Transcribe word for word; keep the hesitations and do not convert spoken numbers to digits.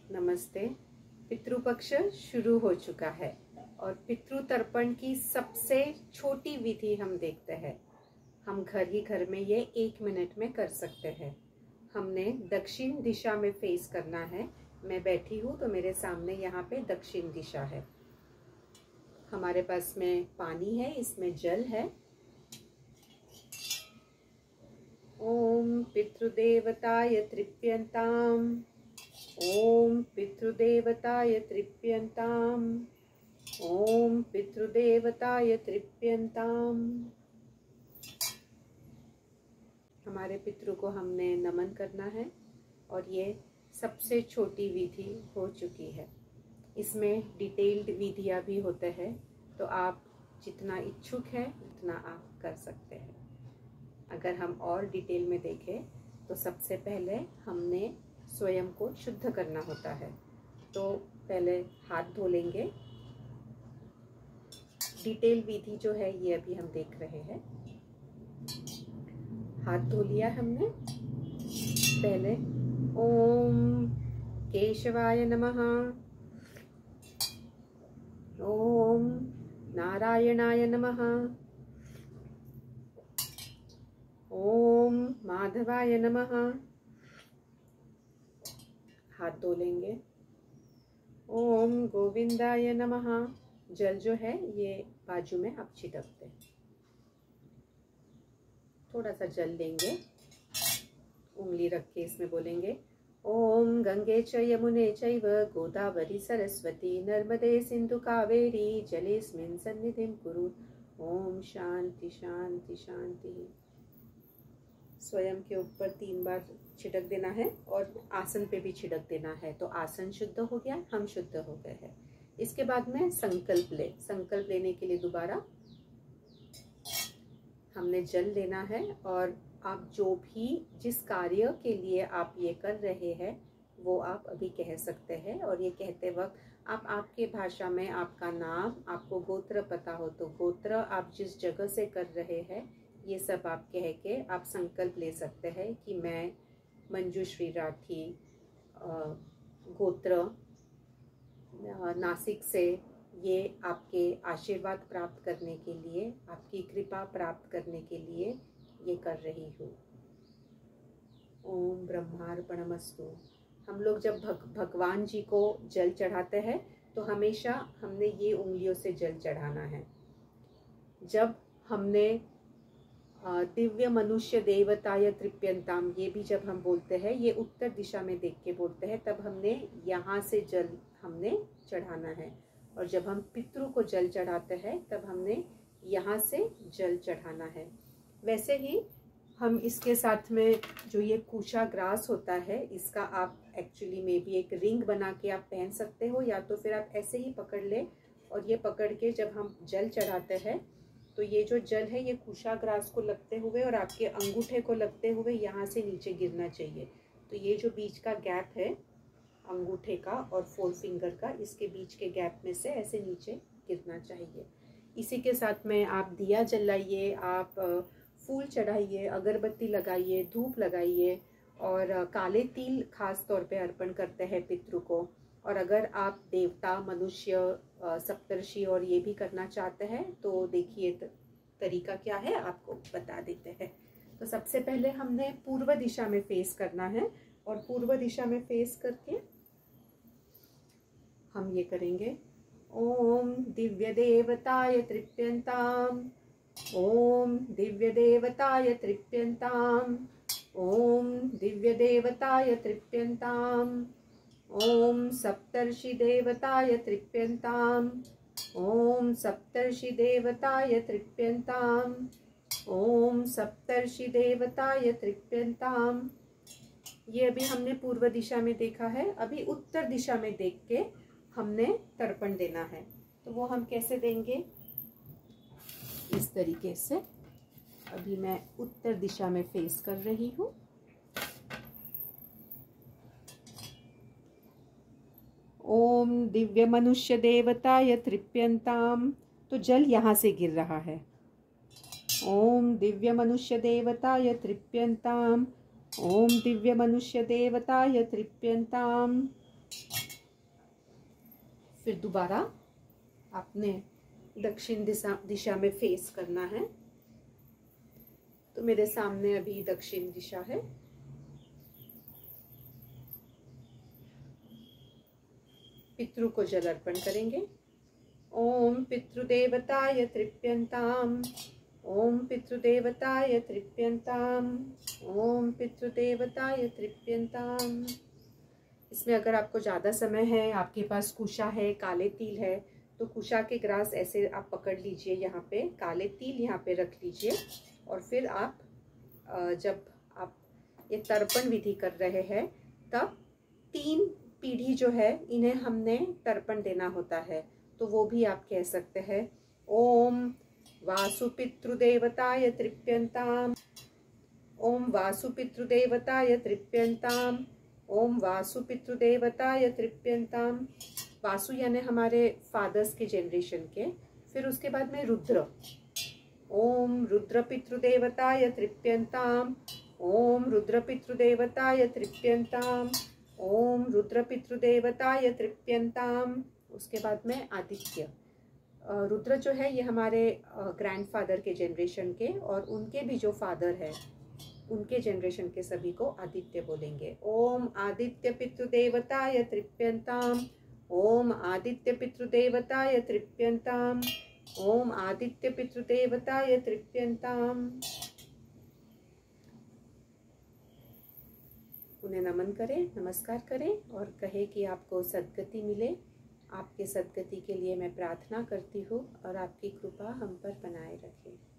नमस्ते। पितृपक्ष शुरू हो चुका है और पितृ तर्पण की सबसे छोटी विधि हम देखते हैं। हम घर ही घर में ये एक मिनट में कर सकते हैं। हमने दक्षिण दिशा में फेस करना है। मैं बैठी हूँ तो मेरे सामने यहाँ पे दक्षिण दिशा है। हमारे पास में पानी है, इसमें जल है। ओम पितृदेवताय तृप्यन्ताम, ओम पितृदेवताय तृप्यन्ताम, ओम पितृदेवताय तृप्यन्ताम। हमारे पितृ को हमने नमन करना है और ये सबसे छोटी विधि हो चुकी है। इसमें डिटेल्ड विधियाँ भी होते हैं, तो आप जितना इच्छुक है उतना आप कर सकते हैं। अगर हम और डिटेल में देखें तो सबसे पहले हमने स्वयं को शुद्ध करना होता है। तो पहले हाथ धो लेंगे। डिटेल विधि जो है ये अभी हम देख रहे हैं। हाथ धो लिया हमने। पहले ओम केशवाय नमः, ओम नारायणाय नमः, ओम माधवाय नमः। हाथ धो लेंगे। ओम गोविंदाय नमः। जल जो है ये बाजू में आप छिड़क दें। थोड़ा सा जल लेंगे, उंगली रख के इसमें बोलेंगे ओम गंगे च यमुने चैव गोदावरी सरस्वती नर्मदे सिंधु कावेरी जलेस्मिन् सन्निधिं कुरु। ओम शांति शांति शांति। स्वयं के ऊपर तीन बार छिड़क देना है और आसन पे भी छिड़क देना है। तो आसन शुद्ध हो गया, हम शुद्ध हो गए हैं। इसके बाद में संकल्प ले संकल्प लेने के लिए दोबारा हमने जल लेना है और आप जो भी जिस कार्य के लिए आप ये कर रहे हैं वो आप अभी कह सकते हैं। और ये कहते वक्त आप आपके भाषा में आपका नाम, आपको गोत्र पता हो तो गोत्र, आप जिस जगह से कर रहे हैं ये सब आप कह के आप संकल्प ले सकते हैं कि मैं मंजुश्री राठी गोत्र नासिक से ये आपके आशीर्वाद प्राप्त करने के लिए, आपकी कृपा प्राप्त करने के लिए ये कर रही हूँ। ओम ब्रह्मार्पणमस्तु। हम लोग जब भग, भगवान जी को जल चढ़ाते हैं तो हमेशा हमने ये उंगलियों से जल चढ़ाना है। जब हमने दिव्य मनुष्य देवताय तृप्यन्ताम ये भी जब हम बोलते हैं, ये उत्तर दिशा में देख के बोलते हैं, तब हमने यहाँ से जल हमने चढ़ाना है। और जब हम पितृ को जल चढ़ाते हैं तब हमने यहाँ से जल चढ़ाना है। वैसे ही हम इसके साथ में जो ये कुशा ग्रास होता है, इसका आप एक्चुअली में भी एक रिंग बना के आप पहन सकते हो, या तो फिर आप ऐसे ही पकड़ ले और ये पकड़ के जब हम जल चढ़ाते हैं तो ये जो जल है ये कुशा ग्रास को लगते हुए और आपके अंगूठे को लगते हुए यहाँ से नीचे गिरना चाहिए। तो ये जो बीच का गैप है अंगूठे का और फोर फिंगर का, इसके बीच के गैप में से ऐसे नीचे गिरना चाहिए। इसी के साथ में आप दिया जलाइए, आप फूल चढ़ाइए, अगरबत्ती लगाइए, धूप लगाइए और काले तिल खास तौर पे अर्पण करते हैं पितृ को। और अगर आप देवता, मनुष्य, सप्तर्षि और ये भी करना चाहते हैं तो देखिए तरीका क्या है, आपको बता देते हैं। तो सबसे पहले हमने पूर्व दिशा में फेस करना है और पूर्व दिशा में फेस करके हम ये करेंगे ओम दिव्य देवताय तृप्यन्ताम, ओम दिव्य देवताय तृप्यन्ताम, ओम दिव्य देवताय तृप्यन्ताम, ओम सप्तर्षि देवताय तृप्यन्ताम, ओम सप्तर्षि देवताय तृप्यन्ताम, ओम सप्तर्षि देवताय तृप्यन्ताम। ये अभी हमने पूर्व दिशा में देखा है। अभी उत्तर दिशा में देख के हमने तर्पण देना है। तो वो हम कैसे देंगे, इस तरीके से। अभी मैं उत्तर दिशा में फेस कर रही हूँ। ओम दिव्य मनुष्य देवताय तृप्यन्ताम। तो जल यहाँ से गिर रहा है। ओम दिव्य मनुष्य देवताय तृप्यन्ताम, ओम दिव्य मनुष्य देवताय तृप्यन्ताम, फिर दोबारा आपने दक्षिण दिशा दिशा में फेस करना है। तो मेरे सामने अभी दक्षिण दिशा है। पितृ को जल अर्पण करेंगे। ओम पितृदेवताय तृप्यंताम, ओम पितृदेवताय तृप्यंताम, ओम पितृदेवताय तृप्यंताम। इसमें अगर आपको ज़्यादा समय है, आपके पास कुशा है, काले तिल है, तो कुशा के ग्रास ऐसे आप पकड़ लीजिए, यहाँ पे काले तिल यहाँ पे रख लीजिए और फिर आप जब आप ये तर्पण विधि कर रहे हैं तब तीन पीढ़ी जो है इन्हें हमने तर्पण देना होता है। तो वो भी आप कह सकते हैं ओम वासुपितृदेवताय तृप्यंताम, ओम वासुपितृदेवताय तृप्यंताम, ओम वासुपितृदेवताय तृप्यंताम। वासु यानी हमारे फादर्स के जनरेशन के। फिर उसके बाद में रुद्र, ओम रुद्र पितृदेवताय तृप्यंताम, ओम रुद्र पितृदेवताय तृप्यंताम, ओम रुद्र पितृदेवताय तृप्यंताम। उसके बाद में आदित्य। रुद्र जो है ये हमारे ग्रैंडफादर के जनरेशन के, और उनके भी जो फादर है उनके जनरेशन के सभी को आदित्य बोलेंगे। ओम आदित्य पितृदेवताय तृप्यंताम, ओम आदित्य पितृदेवताय तृप्यंताम, ओम आदित्य पितृदेवताय तृप्यंताम। उन्हें नमन करें, नमस्कार करें और कहे कि आपको सद्गति मिले। आपके सद्गति के लिए मैं प्रार्थना करती हूँ और आपकी कृपा हम पर बनाए रखें।